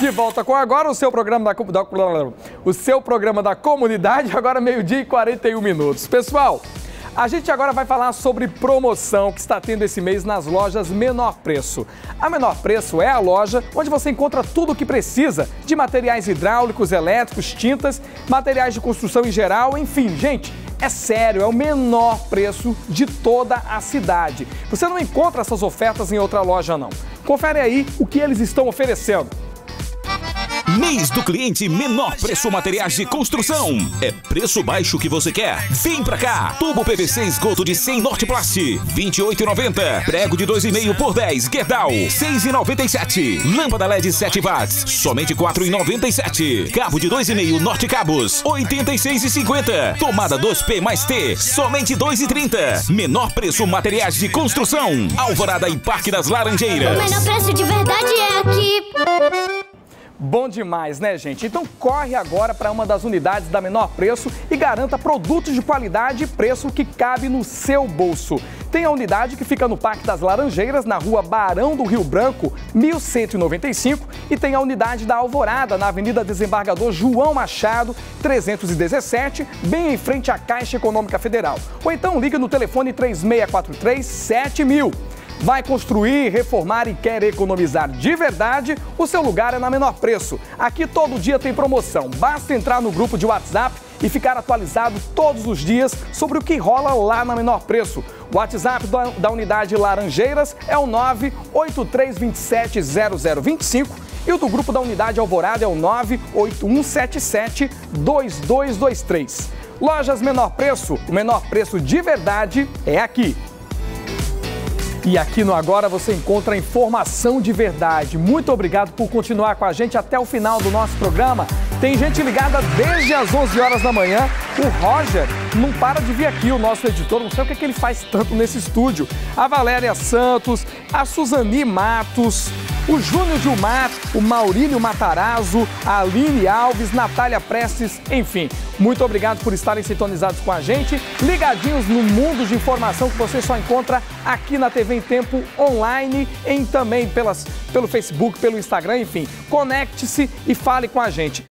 De volta com agora o seu programa da comunidade, agora 12h41. Pessoal, a gente agora vai falar sobre promoção que está tendo esse mês nas lojas Menor Preço. A Menor Preço é a loja onde você encontra tudo o que precisa de materiais hidráulicos, elétricos, tintas, materiais de construção em geral, enfim, gente. É sério, é o menor preço de toda a cidade. Você não encontra essas ofertas em outra loja, não. Confere aí o que eles estão oferecendo. Mês do cliente Menor Preço Materiais de Construção. É preço baixo que você quer? Vem pra cá. Tubo PVC esgoto de 100 Norteplast, R$ 28,90. Prego de 2,5 por 10 Gerdau, R$ 6,97. Lâmpada LED 7 watts, somente R$ 4,97. Cabo de 2,5 Norte Cabos, R$ 86,50. Tomada 2P mais T, somente R$ 2,30. Menor Preço Materiais de Construção. Alvorada e Parque das Laranjeiras. O menor preço de verdade é aqui. Bom demais, né, gente? Então corre agora para uma das unidades da Menor Preço e garanta produtos de qualidade e preço que cabe no seu bolso. Tem a unidade que fica no Parque das Laranjeiras, na rua Barão do Rio Branco, 1195, e tem a unidade da Alvorada, na Avenida Desembargador João Machado, 317, bem em frente à Caixa Econômica Federal. Ou então liga no telefone 3643-7000. Vai construir, reformar e quer economizar de verdade? O seu lugar é na Menor Preço. Aqui todo dia tem promoção. Basta entrar no grupo de WhatsApp e ficar atualizado todos os dias sobre o que rola lá na Menor Preço. O WhatsApp da unidade Laranjeiras é o 983270025 e o do grupo da unidade Alvorada é o 981772223. Lojas Menor Preço, o menor preço de verdade é aqui. E aqui no Agora você encontra informação de verdade. Muito obrigado por continuar com a gente até o final do nosso programa. Tem gente ligada desde as 11 horas da manhã. O Roger não para de vir aqui, o nosso editor. Não sei o que é que ele faz tanto nesse estúdio. A Valéria Santos, a Suzani Matos, o Júnior Gilmar, o Maurílio Matarazzo, a Aline Alves, Natália Prestes, enfim. Muito obrigado por estarem sintonizados com a gente, ligadinhos no mundo de informação que você só encontra aqui na TV em Tempo online, também pelo Facebook, pelo Instagram, enfim. Conecte-se e fale com a gente.